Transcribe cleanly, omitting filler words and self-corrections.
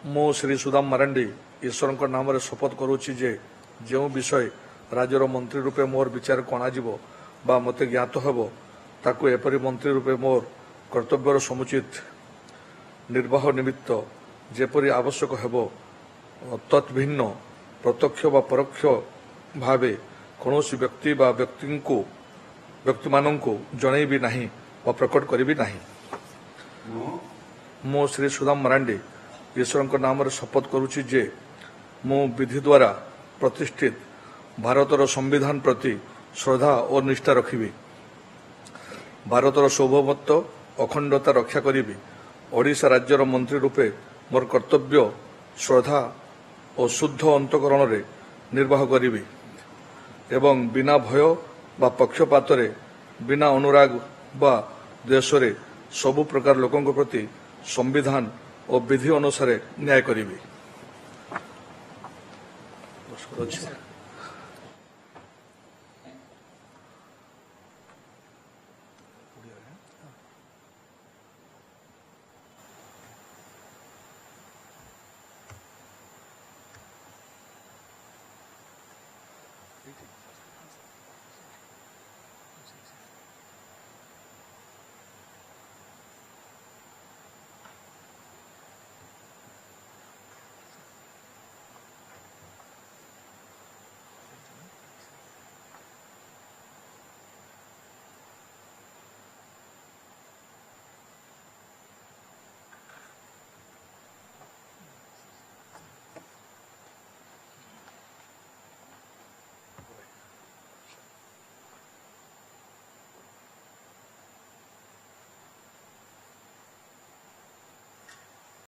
मु श्री सुदाम मारांडी ईश्वर नाम शपथ करुच्ची जे जो विषय राज्यर मंत्री रूपे मोर विचार को अणाजिब बा मते ज्ञात हेब ताकू एपरी मंत्री रूपे मोर कर्तव्यर समुचित निर्वाह निमित्त जेपरी आवश्यक हेब तत्भिन्न प्रत्यक्ष व परोक्ष भावे कौनसी व्यक्ति बा व्यक्ति मानू जनईबी नहीं व प्रकट करी नहीं। मु श्री सुदाम मारांडी ईश्वर नाम शपथ करुच्ची जे मु विधि द्वारा प्रतिष्ठित भारतर संविधान प्रति श्रद्धा और निष्ठा रखिबी, भारतर सार्वभौमत्व अखंडता रक्षा करी, ओडिशा राज्यर मंत्री रूपे मोर कर्तव्य श्रद्धा और शुद्ध अंतकरण रे निर्वाह करी एवं बिना भय बा पक्षपात बिना अनुराग बा देश रे सबु प्रकार लोकों प्रति संविधान और विधि अनुसार न्याय करी।